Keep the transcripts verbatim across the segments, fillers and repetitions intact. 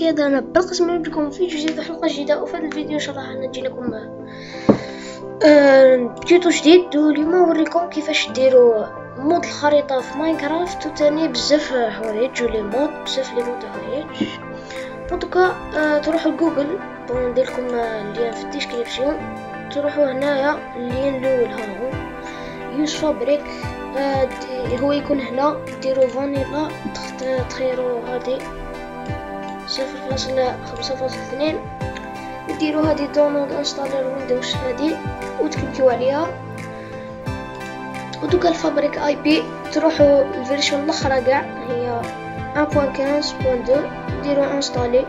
هذا انا بالقسم نجيكم في جديد حلقه جديده. وفي هذا الفيديو ان شاء الله راح نجي لكم آه تيتو جديد. واليوم نوريكم كيفاش ديروا مود الخريطه في ماينكرافت وثاني بزاف حوايج ولي مود بزاف لي مود حوايج. دوكا آه تروحوا لجوجل، ندير لكم اللين في الديسكريبسيون. تروحوا هنايا اللين الاول ها هو يوز فابريك، آه هو يكون هنا ديروا فانيلا تخيروا هادي صفر فاصلة خمسة فاصلة اثنين وديروا هادي داونلود انستالر ويندوز هادي وتكليكيو عليها. ودوكا الفابريك اي بي تروحوا الفيرجن الاخرى كاع هي واحد نقطة خمسة نقطة اثنين ديروا انستالي.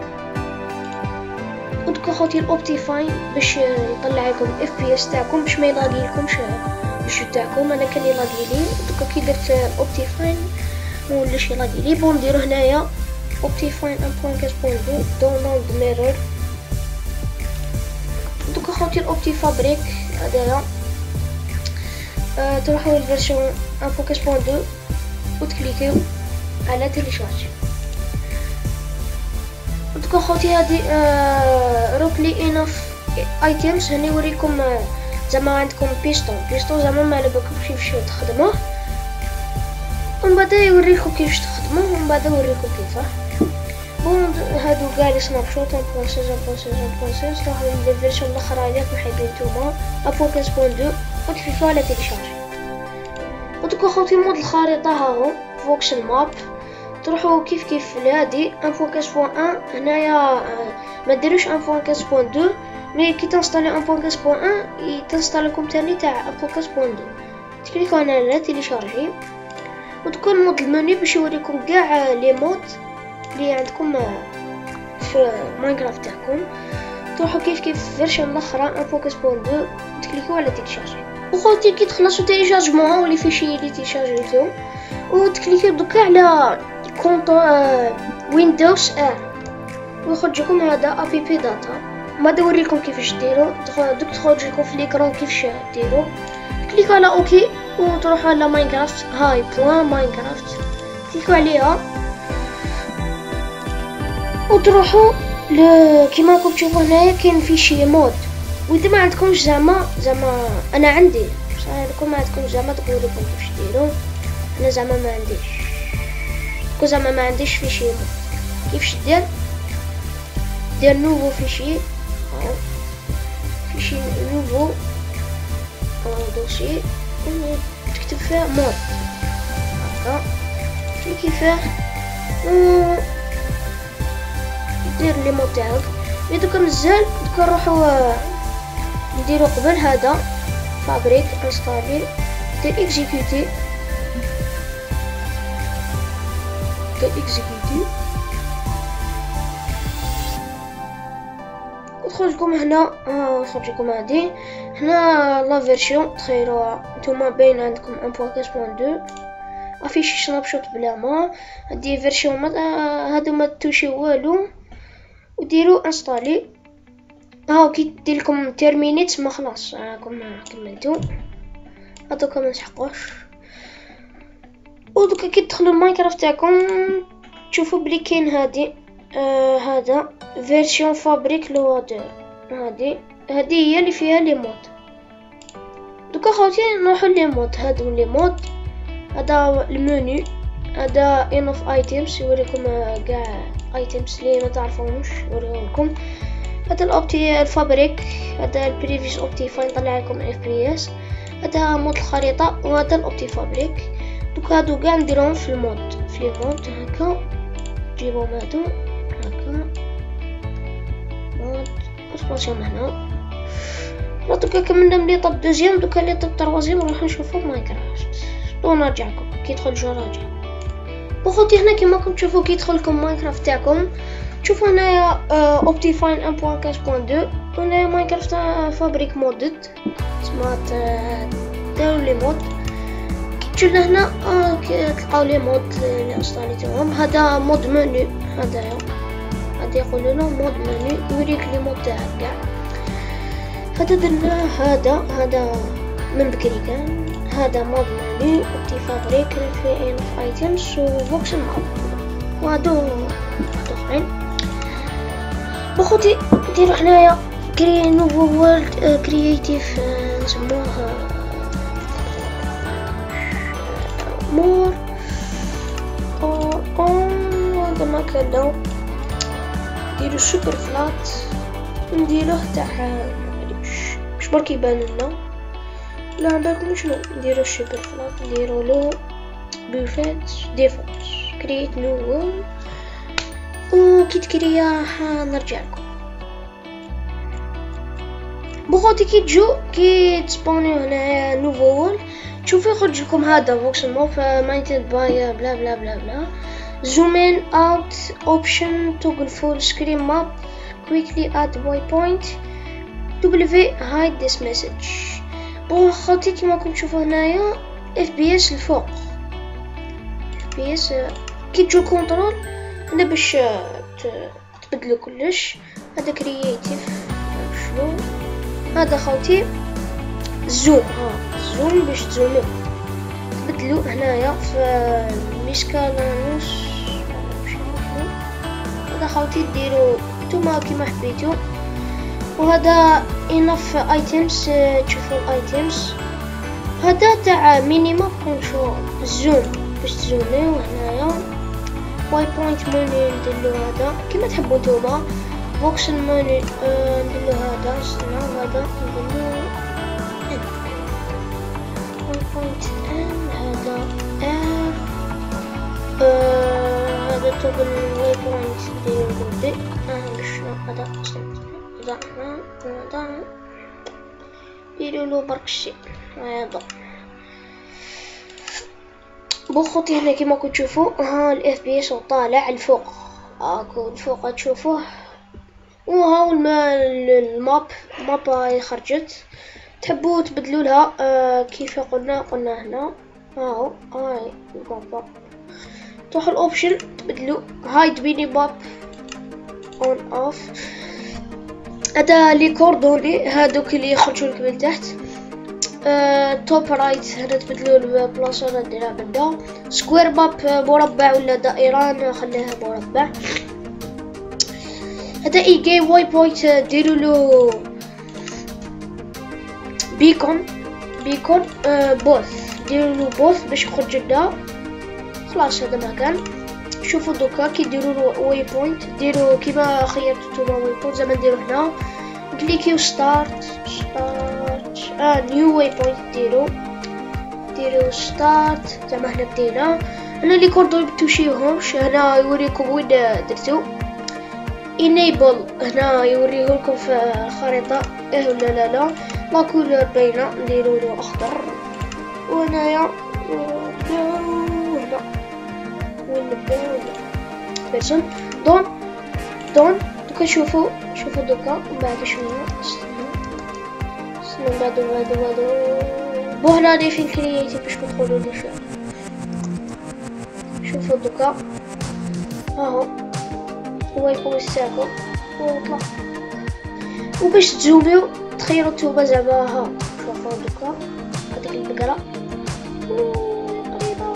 ودوكا خوتي الاوبتيفاين باش يطلع لكم اف بي اس تاعكم باش ما يلاقي لكمش الجو تاعكم. انا كان يلاقي لي دوكا كي درت اوبتيفاين موليش يلاقي لي. بون نديرو هنايا اوبتيفاين واحد نقطة خمسة نقطة اثنين داونلود ميرور. دوكا خوتي الاوبتي فابريك هدايا أه تروحوا للفيرجن واحد نقطة خمسة نقطة اثنين وتكليكيو على تيليشارج. دوكا خوتي هادي أه روبلي انف ايتيمز هنا يوريكم أه زعما عندكم بيستون بيستون زعما ما على بالكمش كيفاش تخدموه، ومن بعد يوريكم كيفاش تخدموه ومن بعد يوريكم كيفاه. بون هادو كاع لي سناب شوت واحد نقطة ستة واحد نقطة ستة واحد نقطة ستة راحوا للفيرجن الاخرى اللي راكم حايبين نتوما واحد نقطة خمسة نقطة اثنين وتكليكيو على تيليشارج. ودوكا خوتي مود الخريطه ها هو فوكسل ماب. تروحوا كيف كيف لهادي واحد نقطة خمسة نقطة واحد هنايا ما ديروش واحد نقطة خمسة نقطة اثنين مي كي تنستالي واحد نقطة خمسة نقطة واحد يتنستال لكم ثاني تاع واحد نقطة خمسة نقطة اثنين تكليكيو على تيليشارجي. وتكون مود المنيو باش يوريكم كاع لي مود اللي عندكم في ماينكرافت تاعكم. تروحوا كيف كيف فيرجن الاخرى واحد نقطة خمسة نقطة اثنين تكليكيو على تيليشارجي. وخوتي كي تخلصوا تيليشارجمون ولي فيشي اللي تيليشارجيتو وتكليكيو دوكا على كونط ويندوز ار ويخرجكم هذا ابي بي داتا. ما نوريكم كيفاش ديروا دوك تخرج لكم في ليكرون كيفاش ديروا. كليكوا على اوكي وتروحوا على ماينكرافت هاي بلان ماينكرافت كليكوا عليها وتروحوا ل كيما راكم تشوفوا هنايا كاين فيشي مود. واذا ما عندكمش زعما زعما انا عندي صراحه لكم ما عندكمش زعما تقولوا لكم كيفاش ديروا. انا زعما ما عنديش كو زعما ما عنديش فيشي مود. كيفاش دير دير نوفو فيشي هاو فيشي نوفو دوسي تكتب فيه مود هكا تكليكي فيه و دير لي مود تاعك. دوكا مزال دوكا نروحو نديرو قبل هذا فابريك انستالي دير اكزيكوتي دير اكزيكوتي وتخرجكم هنا اه تخرجكم هادي هنا لا فيرسيون تخيروها نتوما باين عندكم واحد نقطة خمسة نقطة اثنين افيشي سناب شوت بلا ما هادي فيرسيون ما هادو ما توشي والو وديروا انستالي. هاو كي دير لكم تيرمينيت ما خلاص راكم كملتو هادوكا ما نسحقوش. ودوكا كي تدخلوا الماينكرافت تاعكم تشوفوا بلي كاين هادي آه هذا فيرسيون فابريك لوادر هادي هادي هي اللي فيها لي مود. دوكا خوتي نروحوا لي مود هادو لي مود. هذا المنيو هذا انوف ايتيمز يوريكم كاع ايتيمز اللي ما تعرفوهمش يوريكم. هذا الاوبتي الفابريك هذا البريفيس اوبتيفاين يطلع لكم اف بي اس. هذا مود الخريطه وهذا الاوبتي فابريك. دوكا هادو كاع نديرهم في المود في المود هكا جيبهم هادو هكا مود وتباسيهم هنا. دوكا كملنا ملي طاب دوزيام دوكا لي طاب تروازيام نروحو نشوفو ماينكرافت. بون نرجعكم كي يدخل جو راجع. وخوتي هنا كيما راكم تشوفوا كي يدخل لكم ماينكرافت تاعكم تشوفوا هنايا اوبتيفاين واحد نقطة خمسة نقطة اثنين وهنايا ماينكرافت فابريك مودد تسمى داروا لي مود. كي تجوا لهنا تلقاو لي مود اللي انستاليتوهم. هذا مود منيو هذايا هذا يقولوا له مود منيو يوريك لي مود تاعك كاع. هذا درنا هذا هذا من بكري كان هذا مود منيو اوبتي فابريك في انف ايتيمز وفوكس ماب وهادو اخرين. بخوتي نديرو حنايا كري نوفو وورلد كرياتيف نسموها مور هذا ما كان لو نديرو سوبر فلات نديروه تاع مش مش برك يبان لنا لا بالكم شنو نديرو سوبر فلات نديرو له بوفات ديفولت كرييت نيو وورلد وكي تكريا نرجع لكم بخوتي كي تجو كي تسبونيو هنا نوفو وورلد تشوفوا يخرج لكم هذا فوكس موف ماينتد باي بلا بلا بلا بلا zoom in out option toggle full screen map quickly add waypoint w hide this message بخوتي كيما راكم تشوفوا هنايا اف بي اس الفوق اف بي اس كي تجو كنترول هنا باش تبدلوا كلش هذا كرياتيف شنو هذا خوتي زوم ها زوم باش تزوموا تبدلوا هنايا في الميسكالانوس هذا خوتي ديروا نتوما كيما حبيتوا وهذا enough items تشوفوا الايتيمز هذا تاع مينيمم كنترول زوم باش تزوموا هنايا واي بوينت موني نديرلو هذا كيما تحبوا نتوما فوكسل موني نديرلو هذا استنى هذا نديرلو واي بوينت ان هذا ار هذا توبل واي بوينت نديرلو دي اه شنو هذا هذا هذا نديرلو برك الشيء هذا بخوتي هنا كيما كنتو تشوفوا ها الاف بي اس طالع الفوق هاكو الفوق تشوفوه وها الماب الماب هاي خرجت تحبوا تبدلوا لها آه كيف قلنا قلنا هنا هاو هاي الماب تروحوا الاوبشن تبدلوا هايد ميني ماب اون اوف هذا لي كوردوني هادوك اللي يخرجوا لك من تحت توب رايت هنا تبدلوا البلاصه نديرها بالدا سكوير ماب مربع ولا دائره نخليها مربع هذا اي جيم واي بوينت ديروا له بيكون بيكون آه بوث ديروا له بوث باش يخرج لنا خلاص هذا ما كان شوفوا دوكا كي ديروا له واي بوينت ديروا كيما خيرتوا نتوما واي بوينت زعما نديروا هنا كليكيو ستارت ستارت اه نيو واي بوينت ديرو ديرو ستارت زعما هنا بدينا هنا لي كوردون بتمشيوهمش هنا يوريكم وين درتو enable هنا يوريه لكم في الخريطه اه ولا لا لا لا كولور باينه نديرو له اخضر وهنايا هنا وين نبداو بيرسون دون دون دوكا شوفوا شوفوا دوكا من بعد شويه استنى استنى بعدو بعدو بعدو بو هنا لي في الكرياتيف باش تدخلوا لي شويه شوفوا دوكا اهو هو يكون الساكو ويطلع وباش تزوميو تخيلوا نتوما زعما ها شوفوا دوكا هذيك البقره قريبه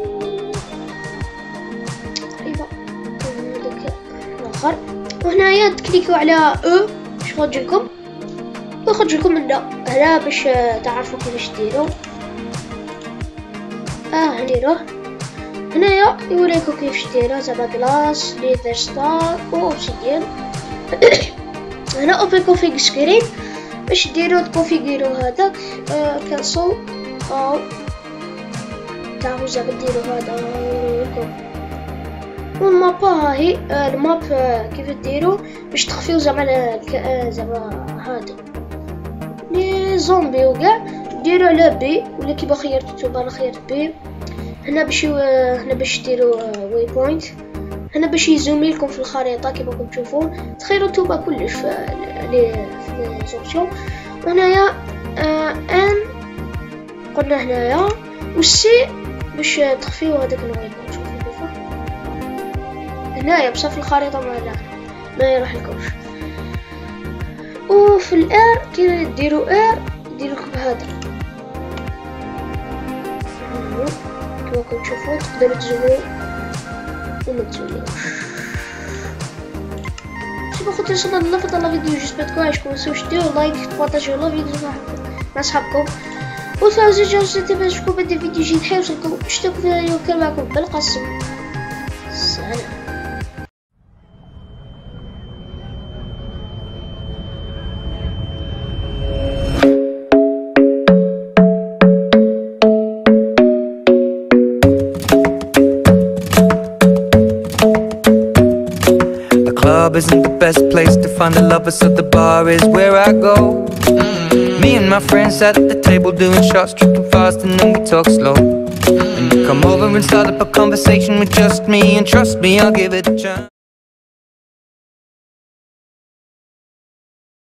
قريبه هذاك الاخر وهنايا تكليكيو على او باش يخرج لكم ويخرج لكم هنا هنا باش تعرفوا كيفاش ديروا اه نديروه هنايا يوريكم كيفاش ديروا زعما كلاس ليذر ستار واوبسيديان هنا اوبن كونفيغ سكرين باش ديروا تكونفيغيرو هذاك كنسل او تعرفوا زعما ديروا هذا لكم والماب هاهي الماب كيف ديروا باش تخفيو زعما زعما هادي لي زومبي وكاع ديروا على بي ولا كيما خيرتو نتوما انا خيرت بي هنا باش هنا باش ديروا واي بوينت هنا باش يزومي لكم في الخريطه كيما راكم تشوفون تخيروا نتوما كلش في لي في زوبسيون هنايا ان قلنا هنايا والسي باش تخفيو هذاك الواي بوينت شوفوا كيف هنايا بصح في الخريطه ما لا ما يروح لكمش وفي الار كي ديروا ار ديروا لكم هذا كما راكم تشوفوا تقدروا تزوموا وما تزوموش كيما قلت وصلنا للفت لا فيديو جيسبر تكونوا عجبكم متنساوش ديروا لايك تبارطاجيو لا فيديو مع صحابكم وتفعلوا زر الجرس باش تكونوا بدي فيديو جديد حيوصلكم. اشتركوا في القناة وكان معكم بالقاسم. سلام. Club isn't the best place to find a lover, so the bar is where I go. Me and my friends at the table doing shots, tripping fast, and then we talk slow. And you come over and start up a conversation with just me, and trust me, I'll give it a chance.